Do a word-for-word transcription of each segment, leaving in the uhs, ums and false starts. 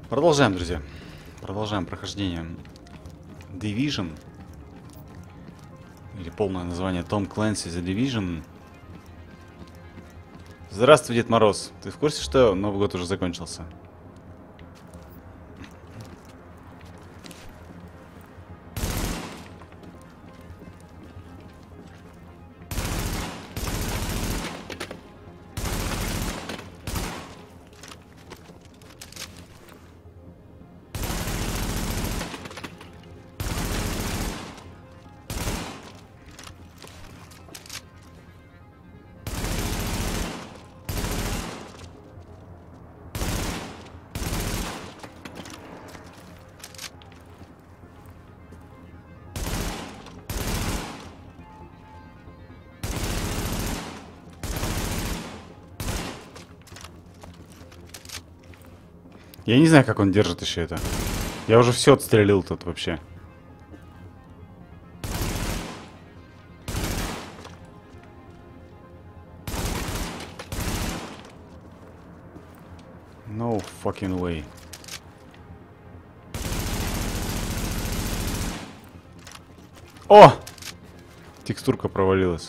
Продолжаем, друзья. Продолжаем прохождение Division. Или полное название Tom Clancy The Division. Здравствуй, Дед Мороз. Ты в курсе, что Новый год уже закончился? Я не знаю, как он держит еще это. Я уже все отстрелил тут вообще. No fucking way. О! Текстурка провалилась.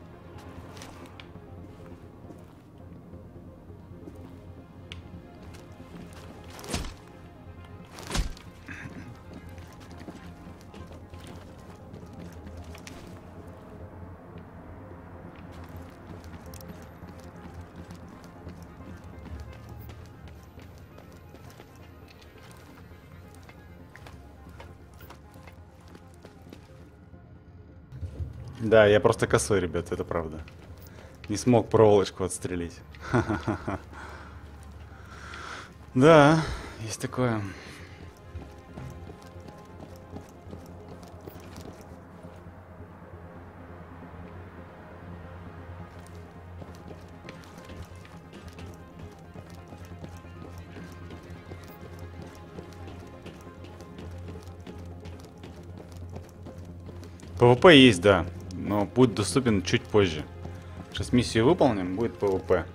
Да, я просто косой, ребят, это правда. Не смог проволочку отстрелить. Да, есть такое. ПВП есть, да, но будет доступен чуть позже. Сейчас миссию выполним, будет ПВП.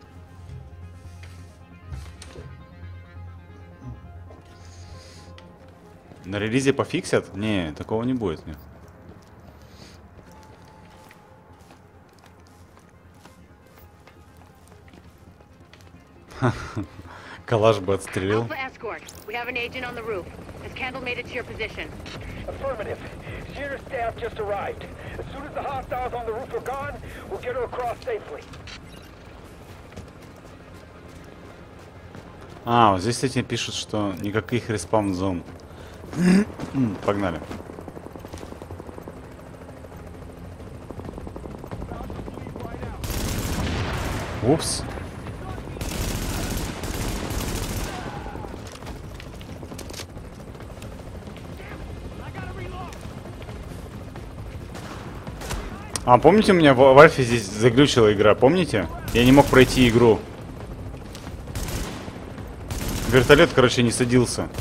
На релизе пофиксят? Не, такого не будет. Нет. Калаш бы отстрелил. Affirmative. Shearer's staff just arrived. As soon as the hostiles on the roof are gone, we'll get her across safely. А, вот здесь, кстати, пишут, что никаких респаун-зон. Погнали. Упс. А, помните, у меня в, в Альфе здесь заглючила игра, помните? Я не мог пройти игру. Вертолет, короче, не садился.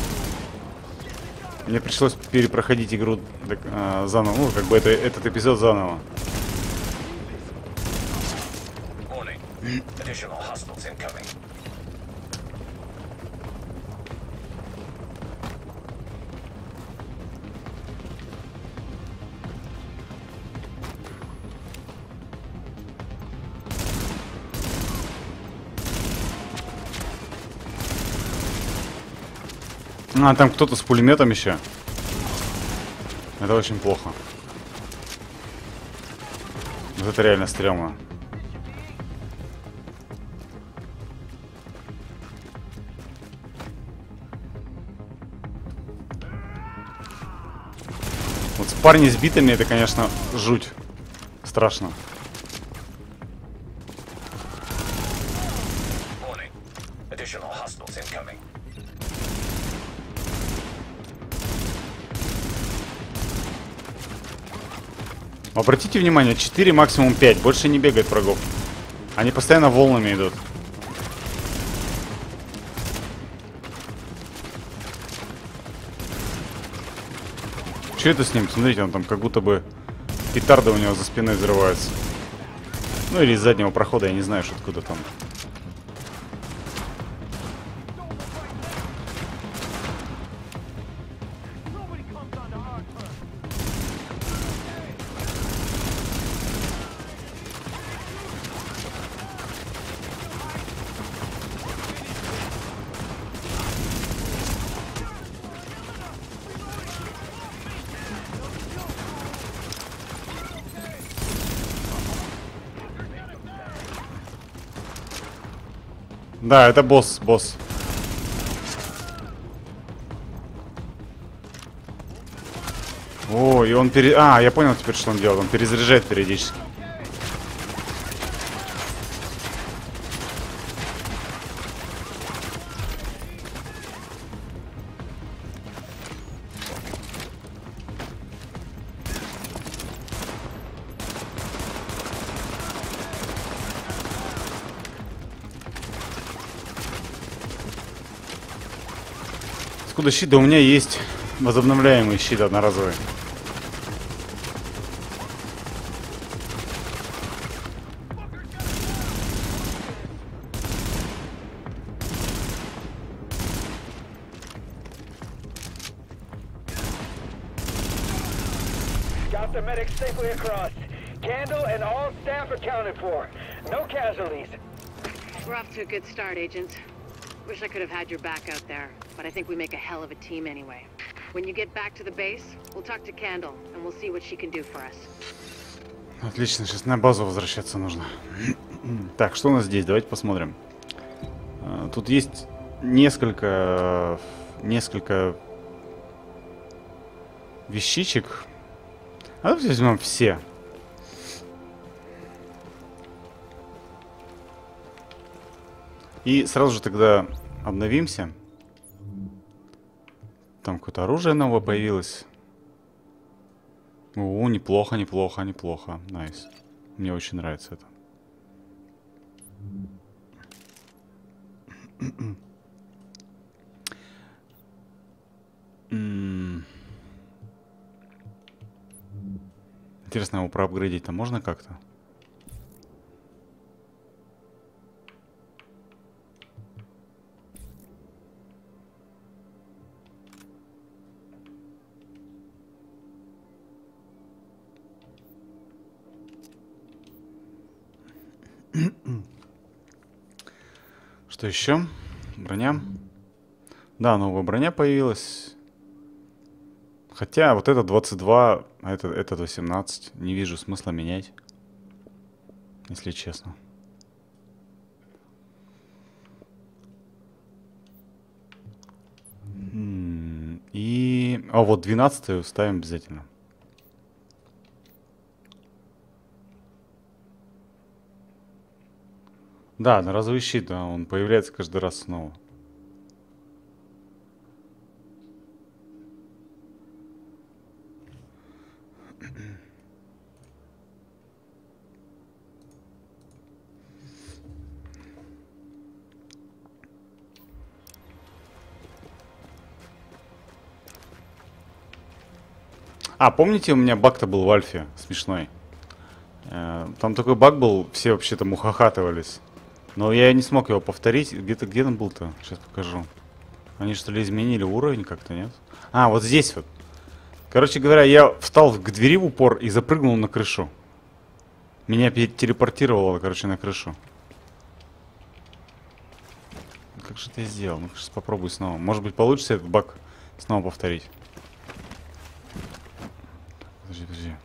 Мне пришлось перепроходить игру так, а, заново, ну, как бы это, этот эпизод заново. А, там кто-то с пулеметом еще. Это очень плохо. Вот это реально стрёмно. Вот с парни с битами это, конечно, жуть. Страшно. Обратите внимание, четыре, максимум пять. Больше не бегает врагов. Они постоянно волнами идут. Что это с ним? Смотрите, он там как будто бы петарда у него за спиной взрывается. Ну или из заднего прохода, я не знаю, что откуда там. Да, это босс, босс. О, и он пере... А, я понял теперь, что он делает. Он перезаряжает периодически. Откуда щит? Да у меня есть возобновляемый щит одноразовый. Got the medics safely across. Candle and all staff accounted for. No casualties. We're off to a good start, agents. Wish I could have had your back out there, but I think we make a hell of a team anyway. When you get back to the base, we'll talk to Candle, and we'll see what she can do for us. Отлично, сейчас на базу возвращаться нужно. Так, что у нас здесь? Давайте посмотрим. Тут есть несколько... Несколько... вещичек. А давайте возьмем все. И сразу же тогда обновимся. Там какое-то оружие новое появилось. О, неплохо, неплохо, неплохо. Найс. Мне очень нравится это. Интересно, его проапгрейдить-то можно как-то? Что еще? Броня. Да, новая броня появилась. Хотя вот это двадцать два, а это, это восемнадцать. Не вижу смысла менять. Если честно. И... А вот двенадцатую ставим обязательно. Да, одноразовый щит, да, он появляется каждый раз снова. А, помните, у меня баг-то был в альфе смешной? Там такой баг был, все вообще-то мухохатывались. Но я не смог его повторить. Где-то, где он был-то? Сейчас покажу. Они что ли изменили уровень как-то, нет? А, вот здесь вот. Короче говоря, я встал к двери в упор и запрыгнул на крышу. Меня телепортировало, короче, на крышу. Как же это я сделал? Ну, сейчас попробую снова. Может быть, получится этот баг снова повторить. Подожди, подожди.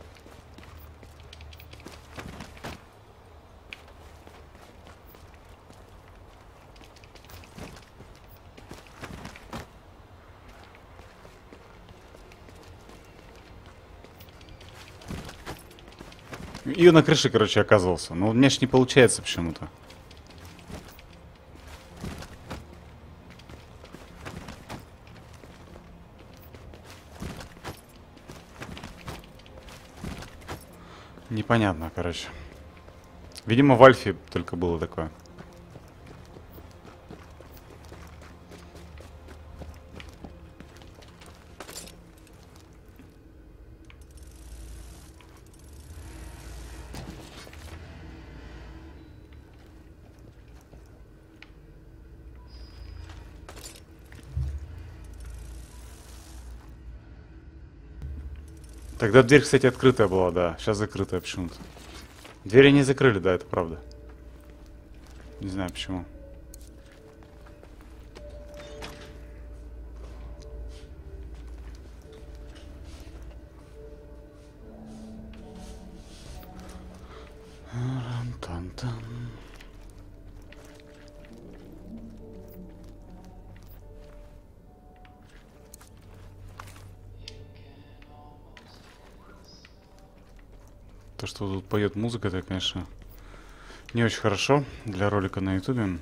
И на крыше, короче, оказывался. Но у меня ж не получается почему-то. Непонятно, короче. Видимо, в альфе только было такое. Тогда дверь, кстати, открытая была, да. Сейчас закрытая почему-то. Двери не закрыли, да, это правда. Не знаю почему. То, что тут поет музыка, это, конечно, не очень хорошо для ролика на ютубе.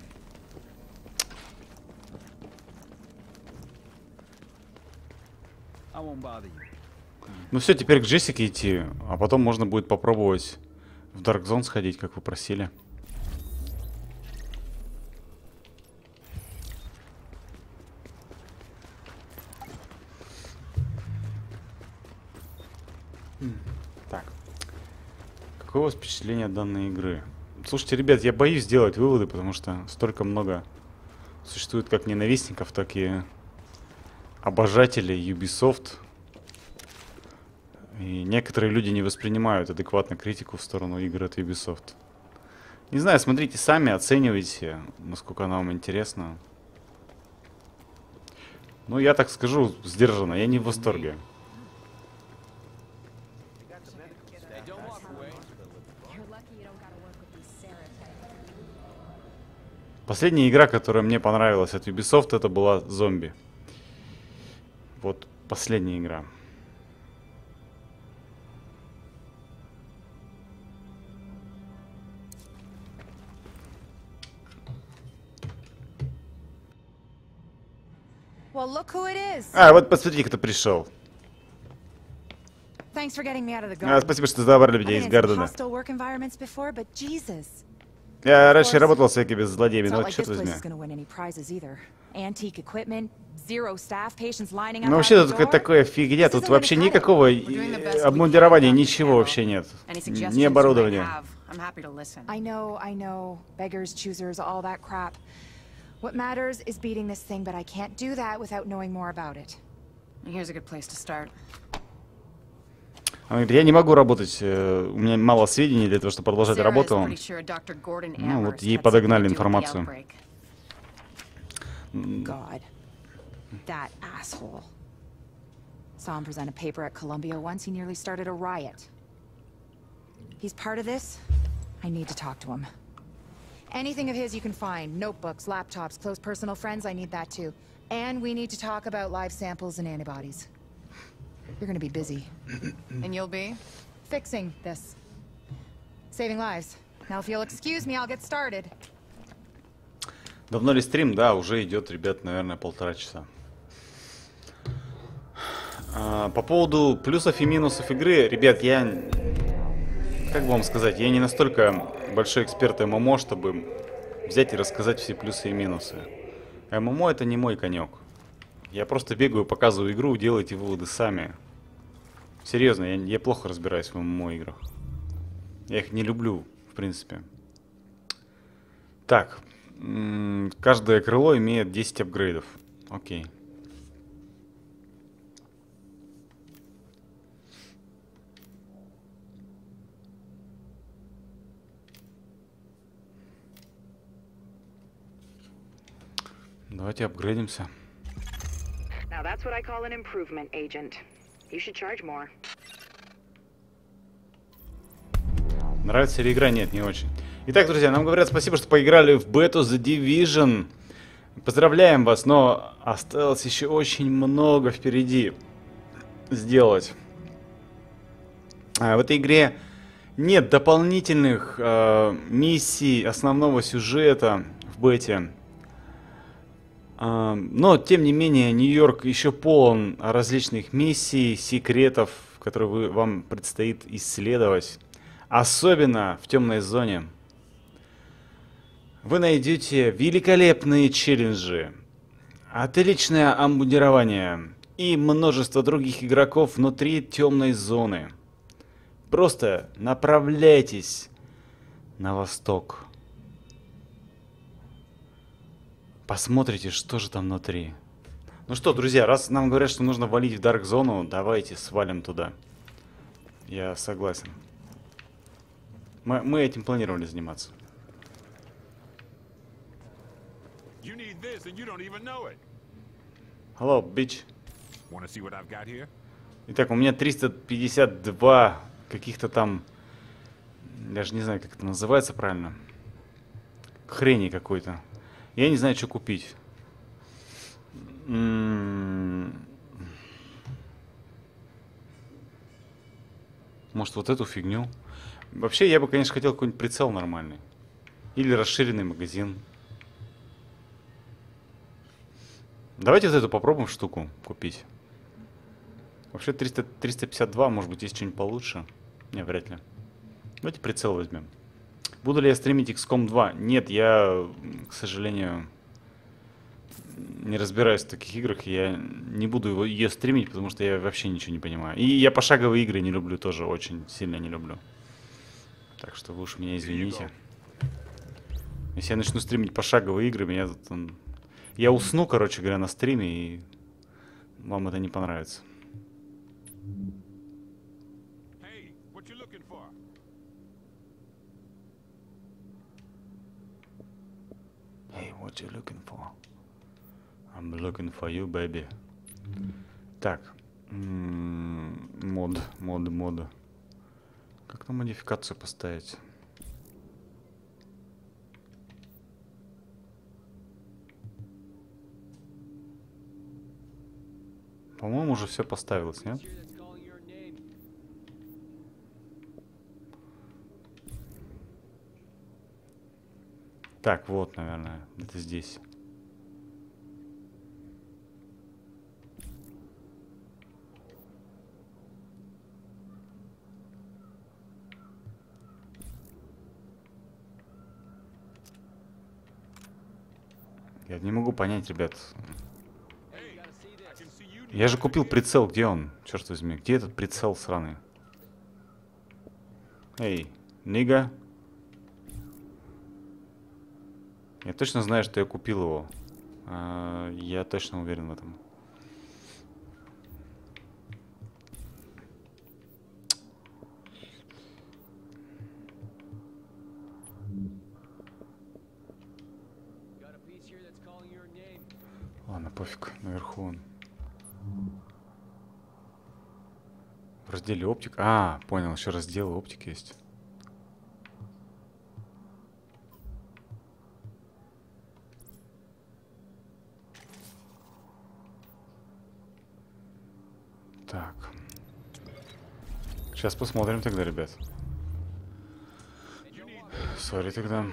Ну все, теперь к Джессике идти, а потом можно будет попробовать в Dark Zone сходить, как вы просили. Так. Какое у вас впечатление от данной игры? Слушайте, ребят, я боюсь делать выводы, потому что столько много существует как ненавистников, так и обожателей Ubisoft. И некоторые люди не воспринимают адекватно критику в сторону игр от Ubisoft. Не знаю, смотрите сами, оценивайте, насколько она вам интересна. Ну, я так скажу, сдержанно, я не в восторге. Последняя игра, которая мне понравилась от Ubisoft, это была «Зомби». Вот последняя игра. Well, look who it is. А, вот посмотрите, кто пришел. Thanks for getting me out of the А, garden. спасибо, что забрали I've меня been из in some Гардена. hostile work environments before, but Jesus. Я раньше работал с всякими злодеями, It's но not вот like черт this place возьми. is going to win any prizes either. Antique equipment, zero staff, patients lining up Ну out вообще the тут какая door. такая фигня, This тут isn't вообще gonna cut it. никакого We're doing the best we обмундирования, can, ничего Doctor вообще нет. Any suggestions Ни you might оборудования. have, I'm happy to listen. I know, I know. Beggars, choosers, all that crap. What matters is beating this thing, but I can't do that without knowing more about it. Here's a good place to start. Она говорит, я не могу работать, э, у меня мало сведений для того, чтобы продолжать Sarah is работу. pretty sure Doctor Gordon Ну вот Amherst ей had подогнали something to do with the информацию. outbreak. God, that asshole. Saw him present a paper at Columbia once. He nearly started a riot. He's part of this. I need to talk to him. Anything of his you can find. Notebooks, laptops, close personal friends, I need that too. And we need to talk about live samples and antibodies. You're gonna be busy. And you'll be? Fixing this. Saving lives. Now if you'll excuse me, I'll get started. Давно ли стрим? Да, уже идет, ребят, наверное, полтора часа. А, по поводу плюсов и минусов игры, ребят, я... Как бы вам сказать, я не настолько большой эксперт эм эм о, чтобы взять и рассказать все плюсы и минусы. эм эм о это не мой конек. Я просто бегаю, показываю игру, делайте выводы сами. Серьезно, я, я плохо разбираюсь в эм эм о играх. Я их не люблю, в принципе. Так. Каждое крыло имеет десять апгрейдов. Окей. Давайте апгрейдимся. Now that's what I call an improvement, Agent. You should charge more. Нравится ли игра? Нет, не очень. Итак, друзья, нам говорят спасибо, что поиграли в бету The Division. Поздравляем вас, но осталось еще очень много впереди сделать. А, в этой игре нет дополнительных э, миссий основного сюжета в бете. А, но, тем не менее, Нью-Йорк еще полон различных миссий, секретов, которые вы, вам предстоит исследовать. Особенно в темной зоне. Вы найдете великолепные челленджи, отличное обмундирование и множество других игроков внутри темной зоны. Просто направляйтесь на восток. Посмотрите, что же там внутри. Ну что, друзья, раз нам говорят, что нужно валить в Dark Zone, давайте свалим туда. Я согласен. Мы, мы этим планировали заниматься. Hello, bitch. Итак, у меня триста пятьдесят два каких-то там... Даже не знаю, как это называется правильно. Хрени какой-то. Я не знаю, что купить. М-м-м. Может, вот эту фигню? Вообще, я бы, конечно, хотел какой-нибудь прицел нормальный. Или расширенный магазин. Давайте вот эту попробуем штуку купить. Вообще триста, триста пятьдесят два, может быть, есть что-нибудь получше. Не, вряд ли. Давайте прицел возьмем. Буду ли я стримить икс ком два? Нет, я, к сожалению, не разбираюсь в таких играх. Я не буду его, ее стримить, потому что я вообще ничего не понимаю. И я пошаговые игры не люблю тоже, очень сильно не люблю. Так что вы уж меня извините. Если я начну стримить пошаговые игры, меня тут... Он... Я усну, короче говоря, на стриме, и вам это не понравится. Hey, what you looking for? Hey, what you looking for? I'm looking for you, baby. Так. М-м, мод, мод, мод. Как на модификацию поставить? По-моему, уже все поставилось, нет? Так, вот, наверное, это здесь. Я не могу понять, ребят. Я же купил прицел, где он? Черт возьми, где этот прицел сраный? Эй, нига. Я точно знаю, что я купил его. А, я точно уверен в этом. Ладно, пофиг, наверху он. В разделе оптик. А, понял, еще раздел оптик есть. Так. Сейчас посмотрим тогда, ребят. Сори тогда.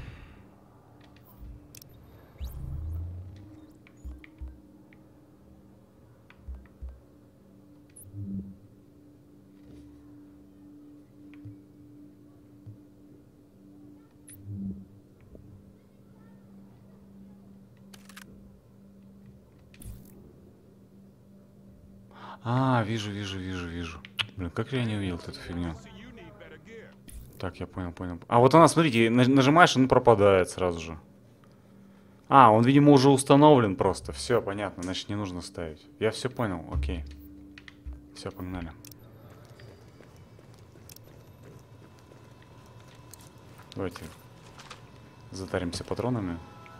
А, вижу, вижу, вижу, вижу. Блин, как я не увидел эту фигню? Так, я понял, понял. А вот она, смотрите, нажимаешь, он пропадает сразу же. А, он, видимо, уже установлен просто. Все, понятно, значит, не нужно ставить. Я все понял, окей. Все, погнали. Давайте затаримся патронами.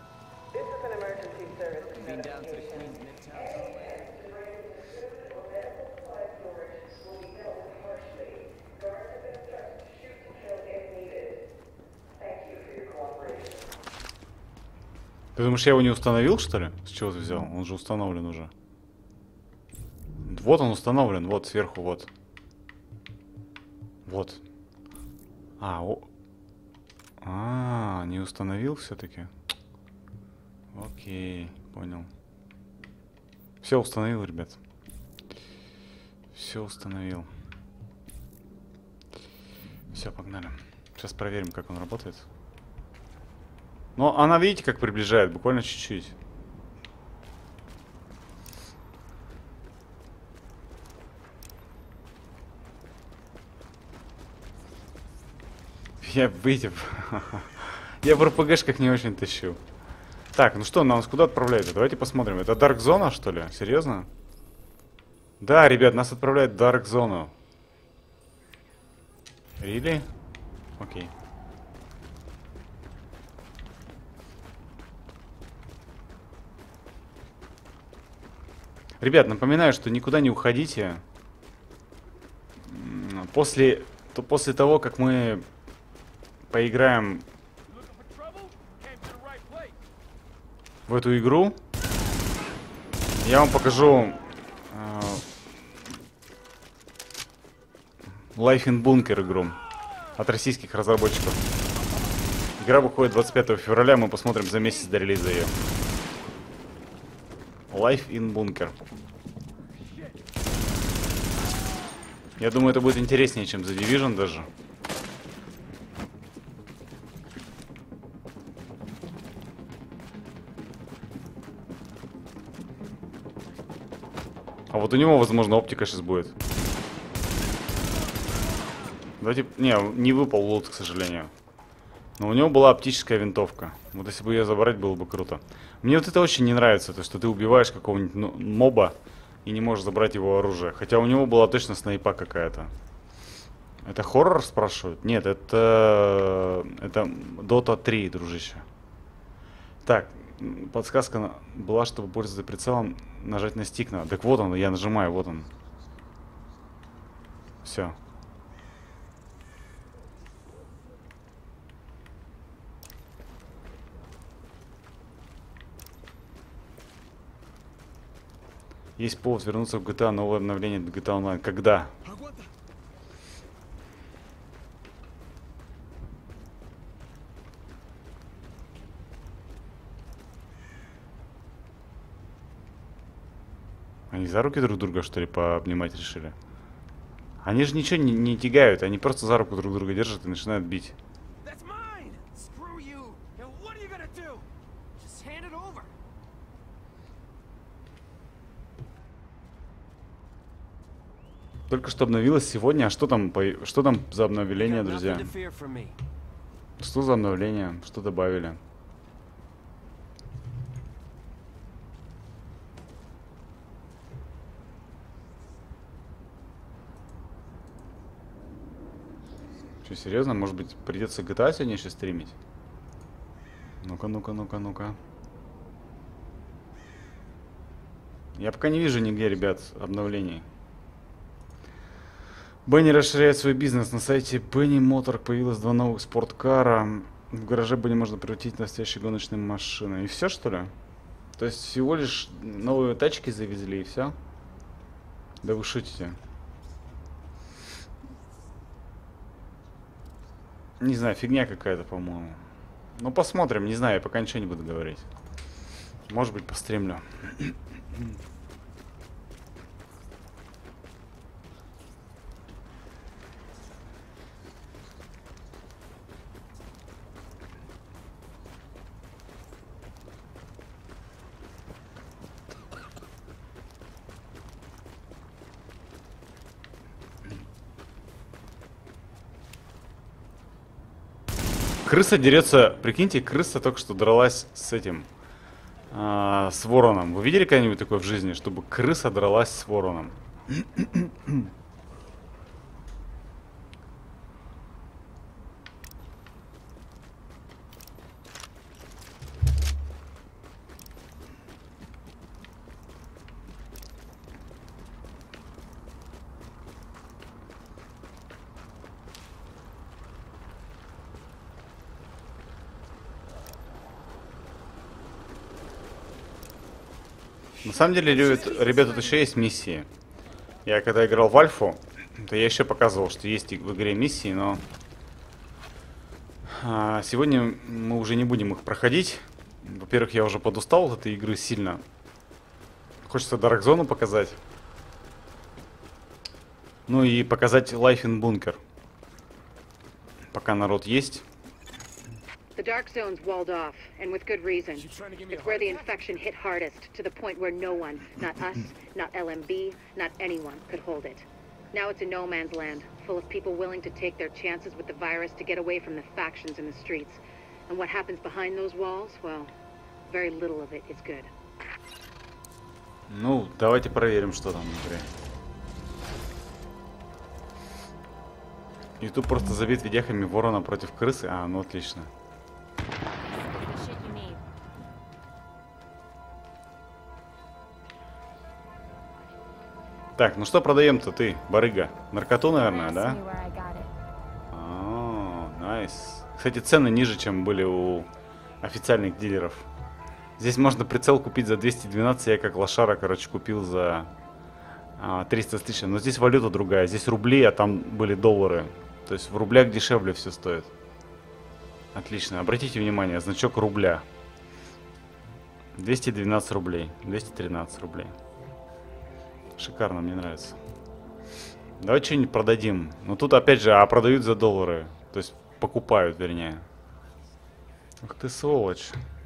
Ты думаешь, я его не установил, что ли? С чего ты взял? Он же установлен уже. Вот он установлен, вот сверху, вот. Вот. А, о... а, не установил все-таки? Окей, понял. Все установил, ребят. Все установил. Все, погнали. Сейчас проверим, как он работает. Но она, видите, как приближает, буквально чуть-чуть. Я выйдем. Я в эр пэ гэшках не очень тащу. Так, ну что, нас куда отправляют? Давайте посмотрим. Это Dark Zone, что ли? Серьезно? Да, ребят, нас отправляют в Dark Zone. Really? Окей. Ребят, напоминаю, что никуда не уходите. После, то, после того, как мы поиграем в эту игру, я вам покажу э, Life in Bunker игру От российских разработчиков. Игра выходит двадцать пятого февраля, мы посмотрим за месяц до релиза ее. Life in Bunker. Я думаю, это будет интереснее, чем The Division даже. А вот у него, возможно, оптика сейчас будет. Давайте... Не, не выпал лут, к сожалению. Но у него была оптическая винтовка. Вот если бы ее забрать, было бы круто. Мне вот это очень не нравится, то что ты убиваешь какого-нибудь ну, моба и не можешь забрать его оружие. Хотя у него была точно снайпа какая-то. Это хоррор, спрашивают? Нет, это... Это Дота три, дружище. Так, подсказка была, чтобы пользоваться прицелом, нажать на стик надо. Так вот он, я нажимаю, вот он. Все. Есть повод вернуться в джи ти эй, новое обновление джи ти эй Online. Когда? Они за руки друг друга, что ли, пообнимать решили? Они же ничего не, не тягают, они просто за руку друг друга держат и начинают бить. Только что обновилось сегодня, а что там, по... что там за обновление, друзья? Что за обновление? Что добавили? Что, серьезно? Может быть, придется джи ти эй сегодня еще стримить? Ну-ка, ну-ка, ну-ка, ну-ка. Я пока не вижу нигде, ребят, обновлений. Бенни расширяет свой бизнес. На сайте Benny Motor появилось два новых спорткара. В гараже Бенни можно превратить в настоящие гоночные машины. И все, что ли? То есть всего лишь новые тачки завезли и все? Да вы шутите. Не знаю, фигня какая-то, по-моему. Ну, посмотрим, не знаю, я пока ничего не буду говорить. Может быть, постримлю. Крыса дерется, прикиньте, крыса только что дралась с этим, а, с вороном. Вы видели когда-нибудь такое в жизни, чтобы крыса дралась с вороном? На самом деле, ребята, тут еще есть миссии. Я когда играл в Альфу, то я еще показывал, что есть в игре миссии, но а, сегодня мы уже не будем их проходить. Во-первых, я уже подустал от этой игры сильно. Хочется Dark Zone показать. Ну и показать Life in Bunker. Пока народ есть. The Dark Zone's walled off, and with good reason. It's where the infection hit hardest, to the point where no one, not us, not L M B, not anyone, could hold it. Now it's a no man's land, full of people willing to take their chances with the virus to get away from the factions in the streets. And what happens behind those walls, well, very little of it is good. Ну, давайте проверим, что там внутри. YouTube просто забит видяхами ворона против крысы. А, ну отлично. Так, ну что продаем-то ты, барыга? Наркоту, наверное, да? О, найс. Кстати, цены ниже, чем были у официальных дилеров. Здесь можно прицел купить за двести двенадцать, я как лошара, короче, купил за а, триста тысяч. Но здесь валюта другая, здесь рубли, а там были доллары. То есть в рублях дешевле все стоит. Отлично. Обратите внимание, значок рубля. двести двенадцать рублей. двести тринадцать рублей. Шикарно, мне нравится. Давай что-нибудь продадим. Но тут опять же, а продают за доллары. То есть покупают, вернее. Ах ты сволочь.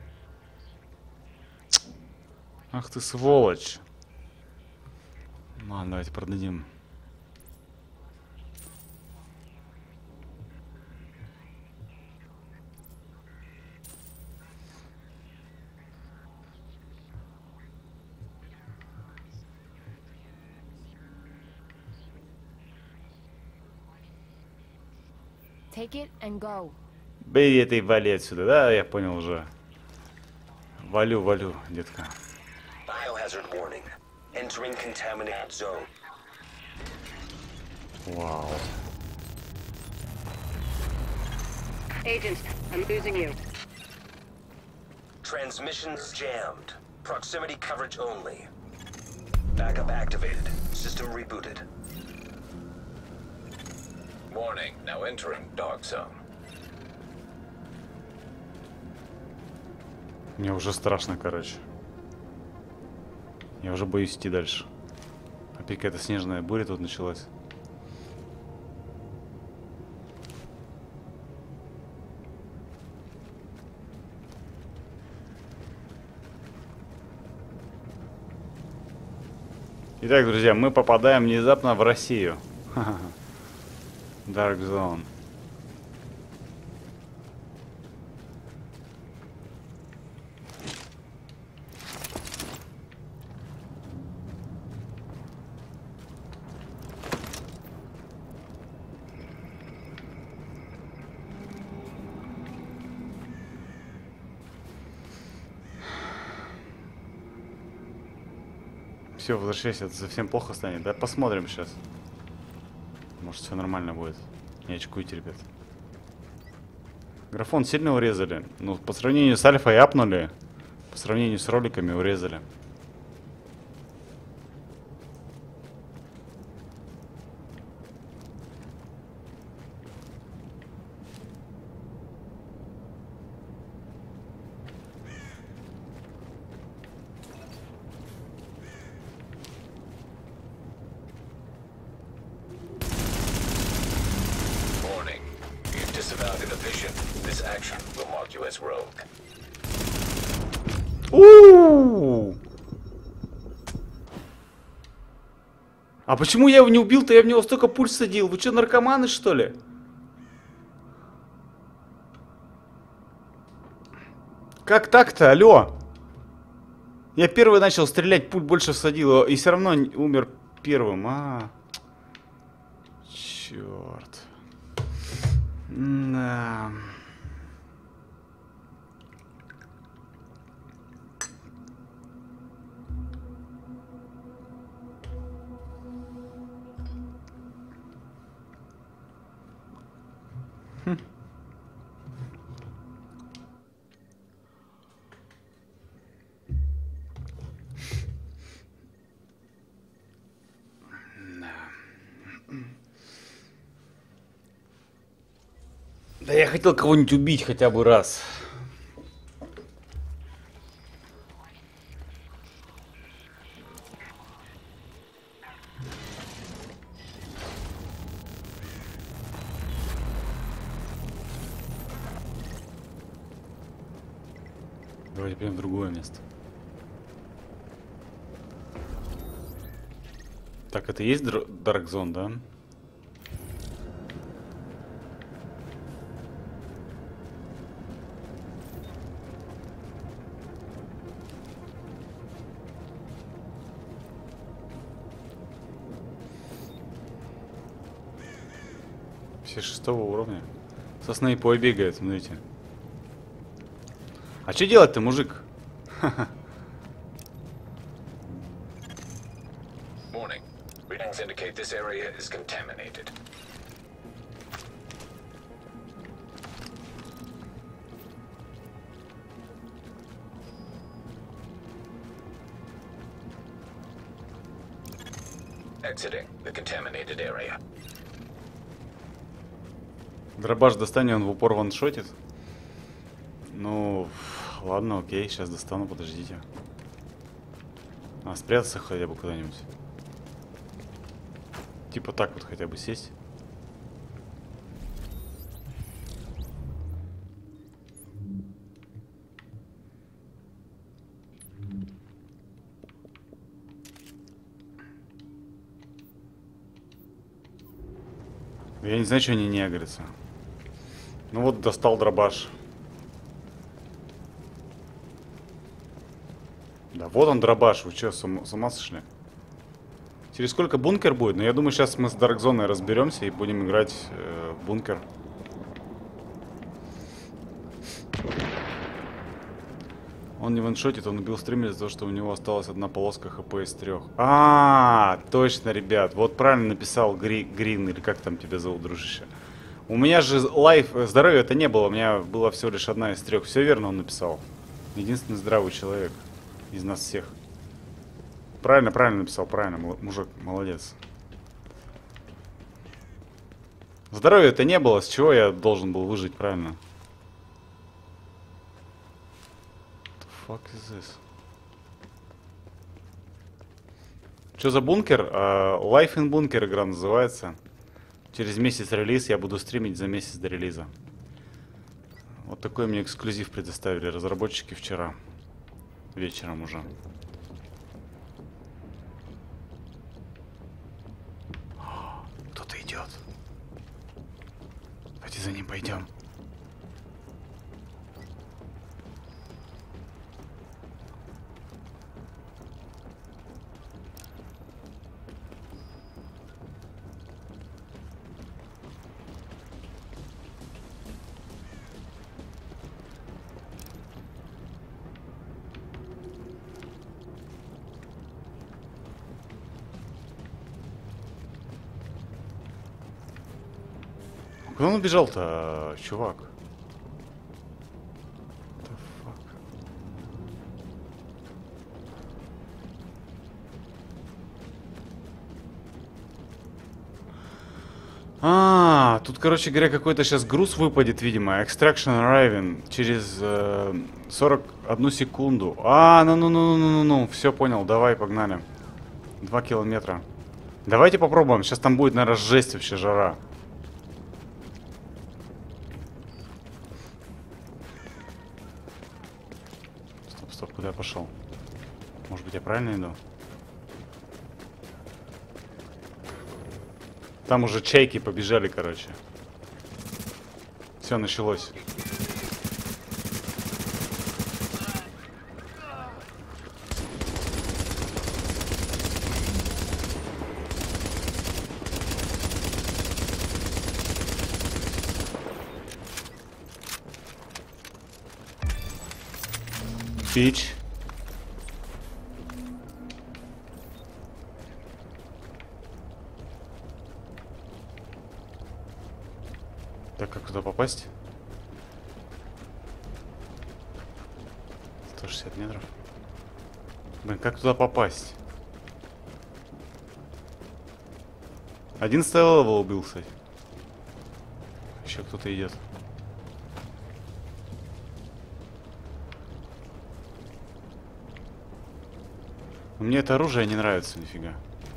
Ах ты сволочь. Ладно, давайте продадим. Take it and go. Бей этой вали отсюда, да, я понял уже. Валю, валю, детка. Biohazard warning. Entering contaminated zone. Вау. Agent, I'm losing you. Transmissions jammed. Proximity coverage only. Backup activated. System rebooted. Warning. Now entering dark zone. Мне уже страшно, короче. Я уже боюсь идти дальше. Опять какая-то снежная буря тут началась. Итак, друзья, мы попадаем внезапно в Россию. Dark Zone. Все, возвращайся, это совсем плохо станет. Да, посмотрим сейчас. Может, все нормально будет. Не очкуйте, ребят. Графон сильно урезали. Ну, по сравнению с альфой апнули. По сравнению с роликами урезали. У-у-у! А почему я его не убил-то? Я в него столько пуль садил. Вы что, наркоманы, что ли? Как так-то? Алло! Я первый начал стрелять, пуль больше всадил, и все равно умер первым. А, черт. Да. Хм. Да я хотел кого-нибудь убить хотя бы раз. Давайте пойдем в другое место. Так, это и есть Dark Zone, да? Все шестого уровня. Со снайпой бегает, смотрите. А что делать-то, мужик? Warning. Readings indicate this area is contaminated. Exiting the contaminated area. Дробаш достань, он в упор ваншотит. Ну, ладно, окей, сейчас достану, подождите. А, спрятаться хотя бы куда-нибудь. Типа так вот хотя бы сесть. Я не знаю, что они не агрятся. Ну вот, достал дробаш. Да вот он дробаш, вы что, с ума, с ума сошли? Через сколько бункер будет? Ну я думаю, сейчас мы с Даркзоной разберемся и будем играть э, в бункер. Он не ваншотит, он убил стримера из-за того, что у него осталась одна полоска хп из трех. А, точно, ребят. Вот правильно написал Гри, Грин, или как там тебя зовут, дружище. У меня же лайф, здоровья это не было, у меня была всего лишь одна из трех. Все верно он написал. Единственный здравый человек из нас всех. Правильно, правильно написал, правильно, мужик, молодец. Здоровья это не было, с чего я должен был выжить, правильно? What the fuck is this? Что за бункер? Uh, Life in Bunker игра называется. Через месяц релиз, я буду стримить за месяц до релиза. Вот такой мне эксклюзив предоставили разработчики вчера. Вечером уже. Кто-то идет. Давайте за ним пойдем. Куда он убежал-то, чувак? The fuck? А, тут, короче говоря, какой-то сейчас груз выпадет, видимо. Extraction arriving через э, сорок одну секунду. А, ну-ну-ну-ну-ну-ну. Все понял, давай, погнали. Два километра. Давайте попробуем. Сейчас там будет, наверное, жесть вообще, жара. Стоп, куда я пошел? Может быть, я правильно иду? Там уже чайки побежали, короче. Все, началось. Бич. Так, как туда попасть? сто шестьдесят метров. Блин, как туда попасть? одиннадцатый левел убил, кстати. Еще кто-то идет. Мне это оружие не нравится, нифига.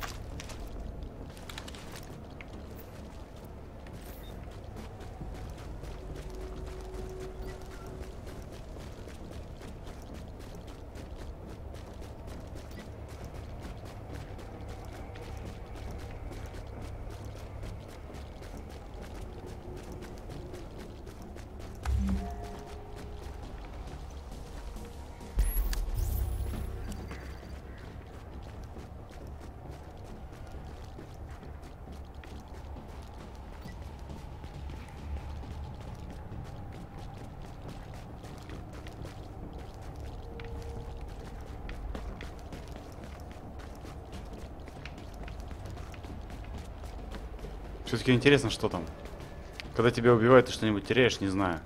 Все-таки интересно, что там. Когда тебя убивают, ты что-нибудь теряешь, не знаю.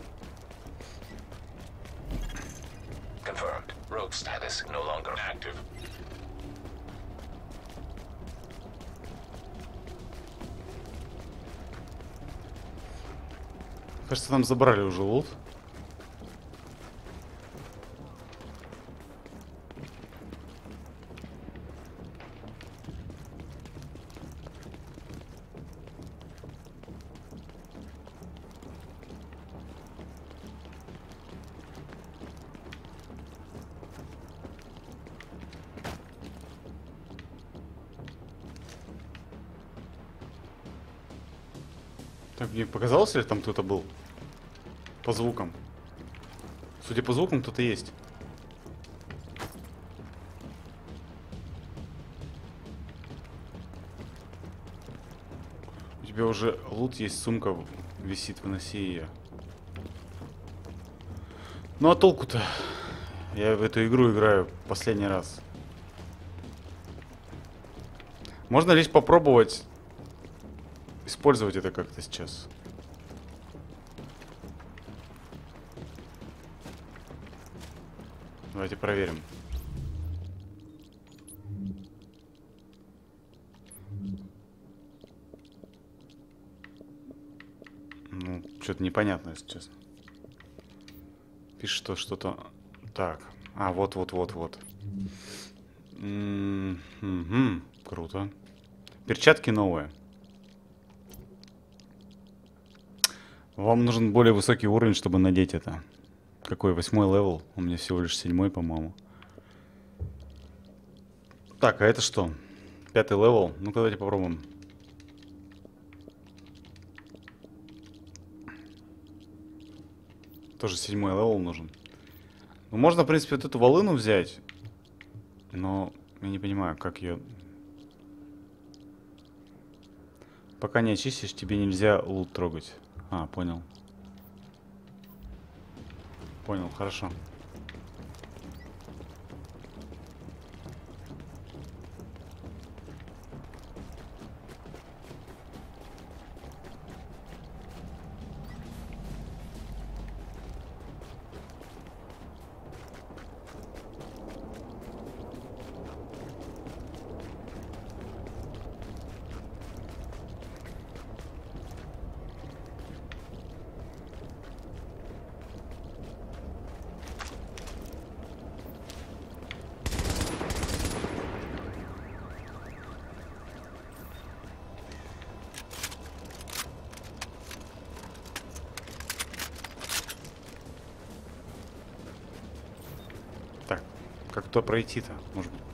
Confirmed. Rogue status no longer active. Кажется, там забрали уже лут. Так, мне показалось, ли там кто-то был? По звукам. Судя по звукам, кто-то есть. У тебя уже лут есть, сумка висит, выноси ее. Ну а толку-то? Я в эту игру играю последний раз. Можно лишь попробовать использовать это как-то сейчас. Давайте проверим. Ну, что-то непонятно, если честно. Пишет, что что-то... Так. А, вот-вот-вот-вот. Угу. Круто. Перчатки новые. Вам нужен более высокий уровень, чтобы надеть это. Какой? Восьмой левел? У меня всего лишь седьмой, по-моему. Так, а это что? Пятый левел? Ну-ка, давайте попробуем. Тоже седьмой левел нужен. Ну, можно, в принципе, вот эту волыну взять. Но я не понимаю, как ее... Пока не очистишь, тебе нельзя лут трогать. А, понял. Понял, хорошо. Как то пройти-то? Может быть,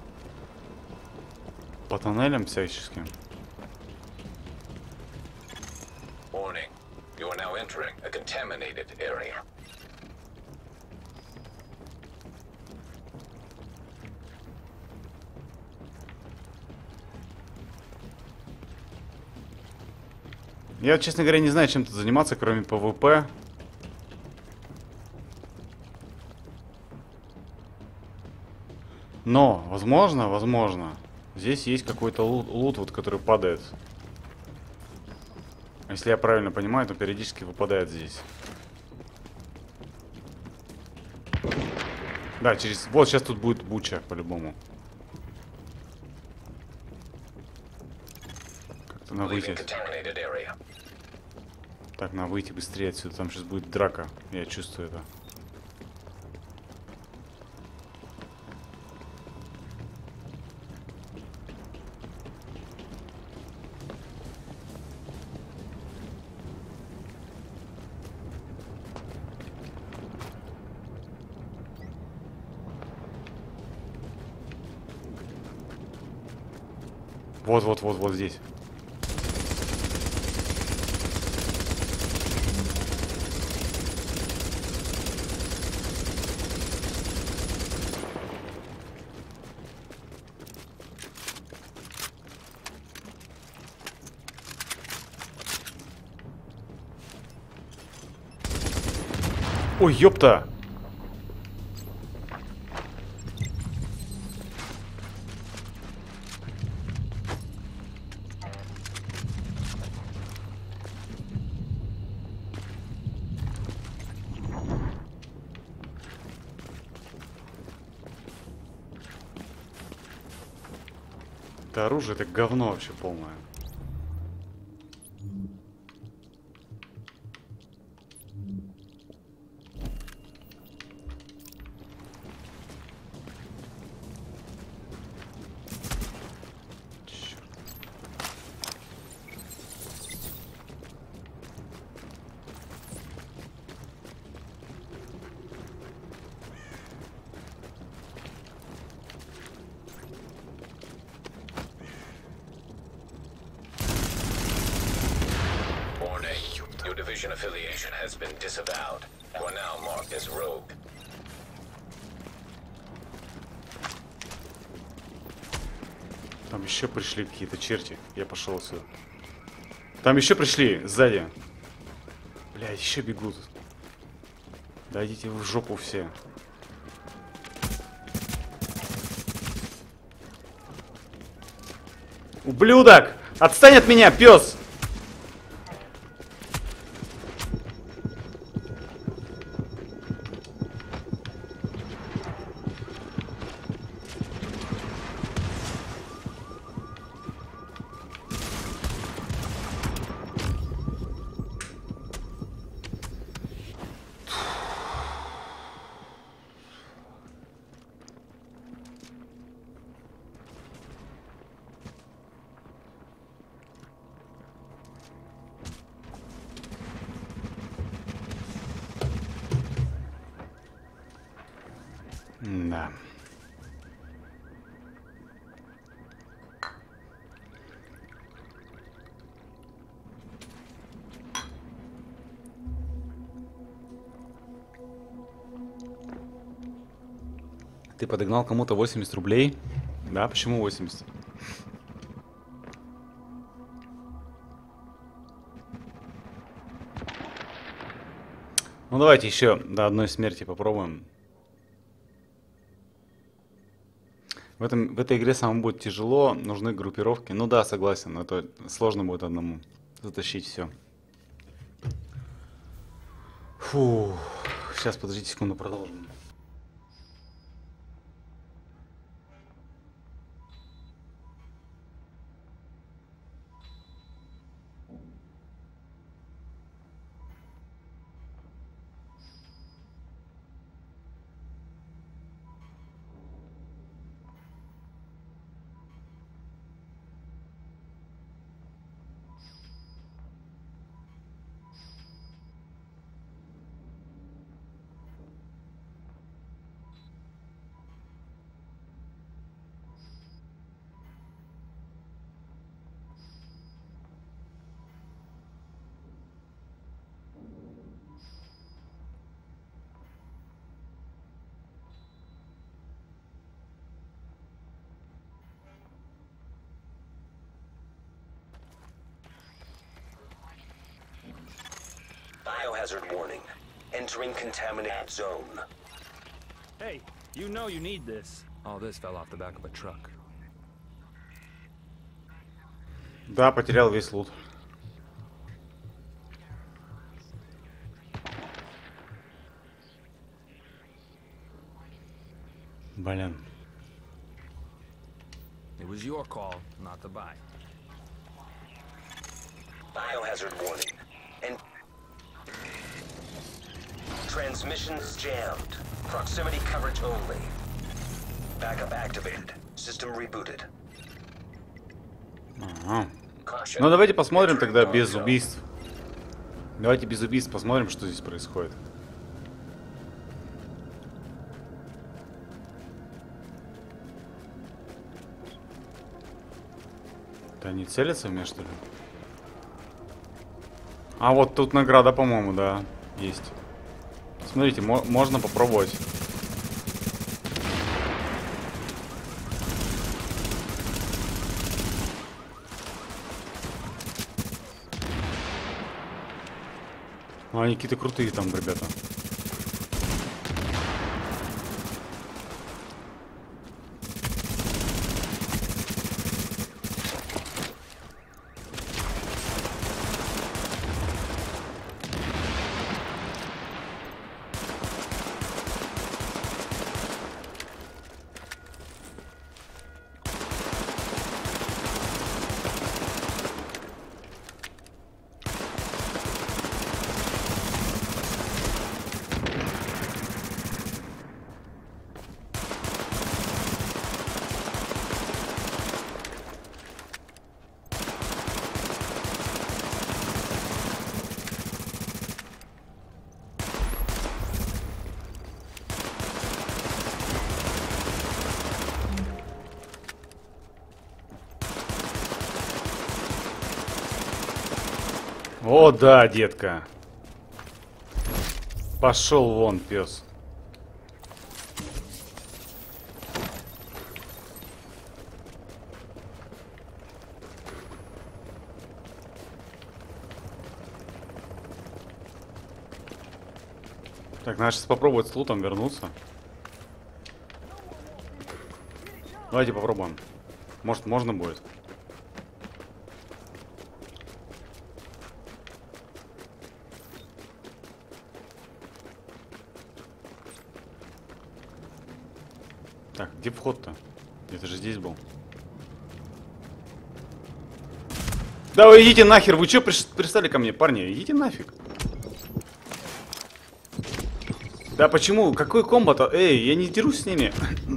по тоннелям всяческим? Warning. You are now entering a contaminated area. Я, честно говоря, не знаю, чем тут заниматься, кроме пэ вэ пэ. Но, возможно, возможно, здесь есть какой-то лут, лут, вот, который падает. Если я правильно понимаю, то периодически выпадает здесь. Да, через... Вот, сейчас тут будет буча, по-любому. Как-то на выйти. Так, на выйти быстрее отсюда. Там сейчас будет драка. Я чувствую это. Вот, вот, вот, вот здесь. Ой, ёпта! Это оружие, это говно вообще полное. Federation affiliation has been disavowed. You are now marked as rogue. Там еще пришли какие-то черти. Я пошел отсюда. Там еще пришли сзади. Бля, еще бегут. Да идите в жопу все. Ублюдок! Отстань от меня, пес! Да. Ты подогнал кому-то восемьдесят рублей? Да, почему восемьдесят? Ну давайте еще до одной смерти попробуем. В, этом, в этой игре самому будет тяжело, нужны группировки. Ну да, согласен, это сложно будет одному затащить все. Фу, сейчас, подождите секунду, продолжим. Biohazard warning. Entering contaminated zone. Hey, you know you need this. All this fell off the back of a truck. Да, потерял весь лут. Блин. It was your call, not to buy. Biohazard warning. And transmissions jammed. Proximity coverage only. Backup activated. System rebooted. Ага. Ну давайте посмотрим тогда без убийств. Давайте без убийств посмотрим, что здесь происходит. Да они целятся в меня, что ли? А вот тут награда, по-моему, да, есть. Смотрите, мо можно попробовать. Ну, они какие-то крутые там, ребята. О, да, детка. Пошел вон, пес. Так, надо сейчас попробовать с лутом вернуться. Давайте попробуем. Может, можно будет. Так, где вход-то? Это же здесь был. Да вы идите нахер, вы что пристали ко мне, парни? Идите нафиг. Да почему? Какой комбо-то? Эй, я не дерусь с ними.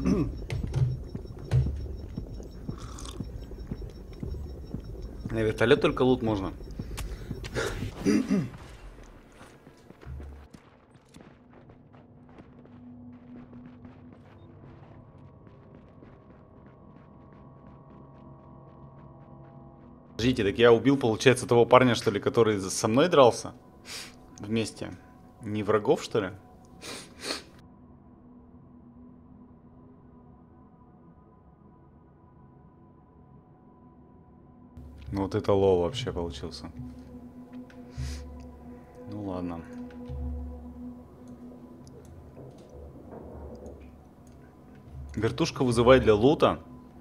На вертолет только лут можно. Подождите, так я убил, получается, того парня, что ли, который со мной дрался? Вместе. Не врагов, что ли? Ну вот это лол вообще получился. Ну ладно. Вертушка вызывает для лута.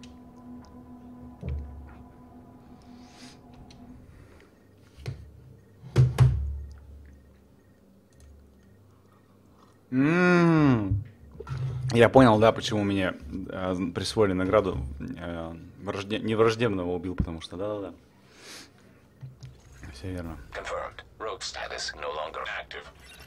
М-м-м. Я понял, да, почему мне э, присвоили награду. Э, вражде... Не враждебного убил, потому что, да-да-да. Все верно. Confirmed. Rogue status no longer active.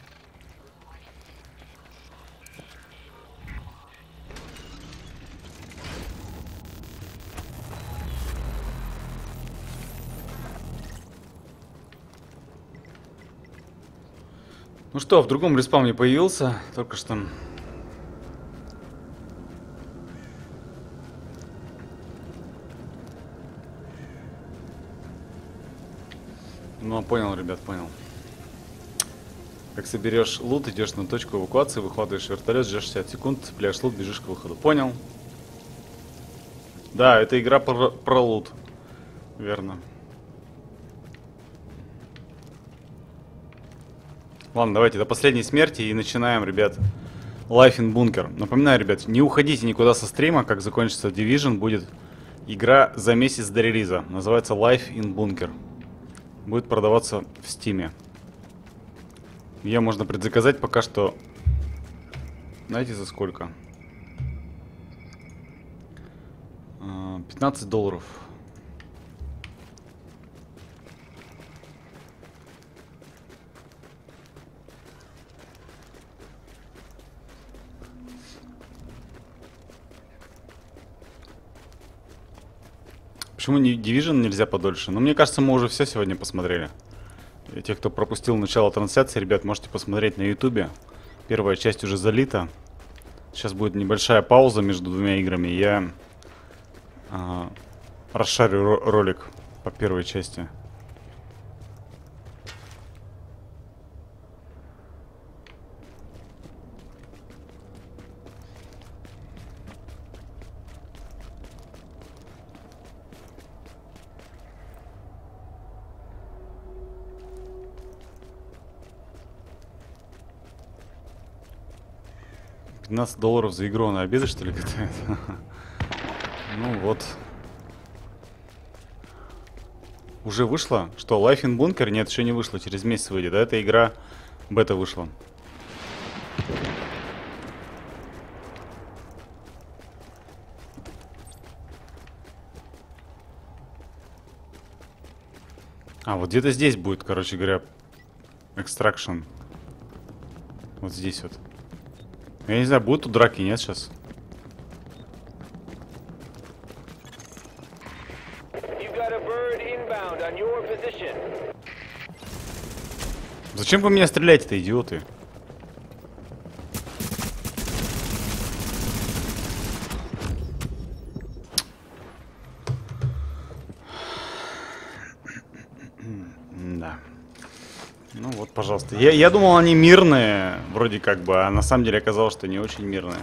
Ну что, в другом респауне появился, только что. Ну, понял, ребят, понял. Как соберешь лут, идешь на точку эвакуации, выхватываешь вертолет, ждешь шестьдесят секунд, цепляешь лут, бежишь к выходу. Понял? Да, это игра про, про лут. Верно. Ладно, давайте до последней смерти и начинаем, ребят, Life in Bunker. Напоминаю, ребят, не уходите никуда со стрима, как закончится Division, будет игра за месяц до релиза. Называется Life in Bunker. Будет продаваться в Стиме. Ее можно предзаказать пока что. Знаете, за сколько? пятнадцать долларов. Почему не Division нельзя подольше? Ну, мне кажется, мы уже все сегодня посмотрели. И те, кто пропустил начало трансляции, ребят, можете посмотреть на ютубе. Первая часть уже залита. Сейчас будет небольшая пауза между двумя играми. Я э, расшарю ролик по первой части. пятнадцать долларов за игру на обеды, что ли, катает? Ну вот. Уже вышло? Что, Life in Bunker? Нет, еще не вышло. Через месяц выйдет. Да, эта игра бета вышла. А, вот где-то здесь будет, короче говоря, Extraction. Вот здесь вот. Я не знаю, будут тут драки, нет сейчас? Зачем вы меня стреляете-то, идиоты? Да. Ну вот, пожалуйста. Я, я думал, они мирные, вроде как бы, а на самом деле оказалось, что не очень мирные.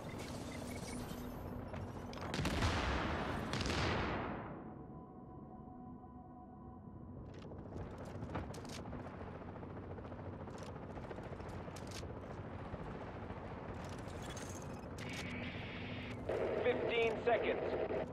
fifteen seconds.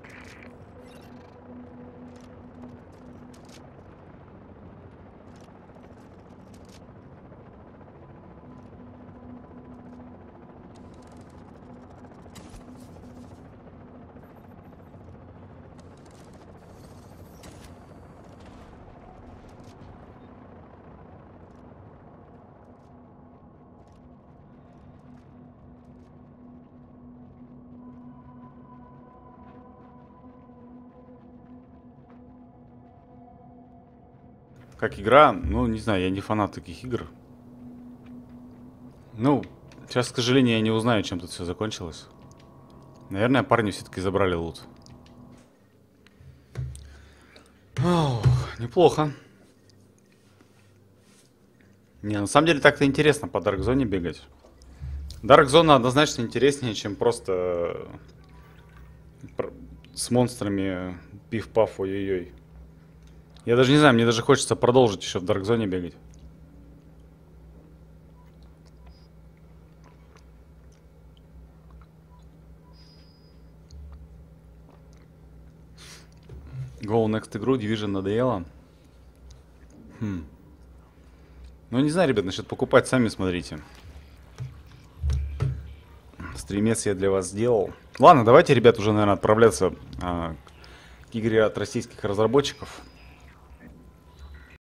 Как игра, ну, не знаю, я не фанат таких игр. Ну, сейчас, к сожалению, я не узнаю, чем тут все закончилось. Наверное, парни все-таки забрали лут. Ох, неплохо. Не, на самом деле так-то интересно по Dark Zone бегать. Dark Zone однозначно интереснее, чем просто с монстрами пиф-паф, ой-ой-ой. Я даже не знаю, мне даже хочется продолжить еще в Dark Zone бегать. Go next игру, Division надоело. Хм. Ну не знаю, ребят, насчет покупать, сами смотрите. Стримец я для вас сделал. Ладно, давайте, ребят, уже, наверное, отправляться а, к игре от российских разработчиков.